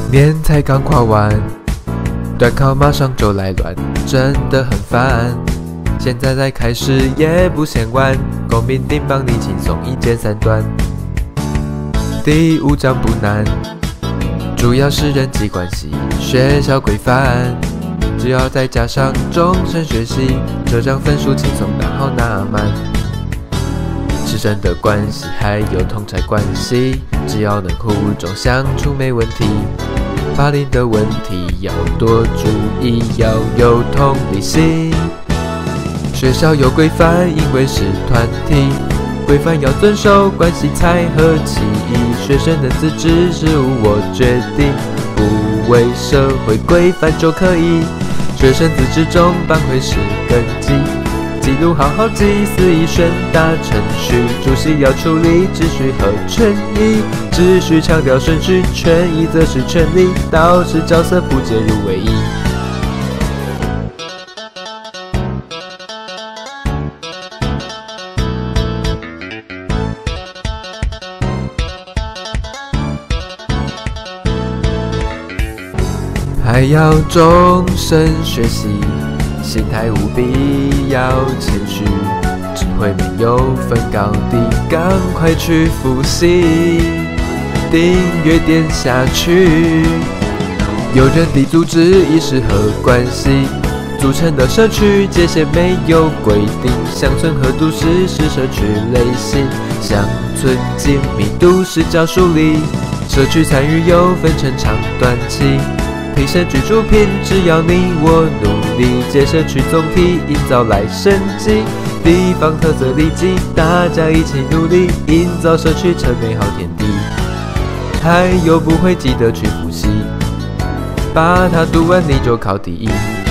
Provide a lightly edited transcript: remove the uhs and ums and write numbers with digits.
年才刚跨完，段考马上就来乱，真的很烦。现在再开始也不嫌晚，公民定帮你轻松一键3段。第5章不难，主要是人际关系、学校规范，只要再加上终身学习，这张分数轻松拿好拿满。师生的关系还有同侪关系，只要能互中相处没问题。霸凌的问题要多注意，要有同理心。学校有规范，因为是团体，规范要遵守，关系才和气。学生的自治事务我决定，不为社会规范就可以。学生自治中班会是根基，记录好好记，肆意选打程序，主席要处理秩序和权益，秩序强调顺序，权益则是权利，导师角色不介入为宜。还要终身学习，心态务必要谦虚，只会没有分高低，赶快去复习，订阅点下去。有人地组织意识和关系组成的社区界限没有规定，乡村和都市是社区类型，乡村紧密，都市较疏离，社区参与又分成长短期。提升居住品质要你我努力，借社区总体营造来生机，地方特色利己，大家一起努力，营造社区成美好天地。还有不会记得去复习，把它读完你就考第1。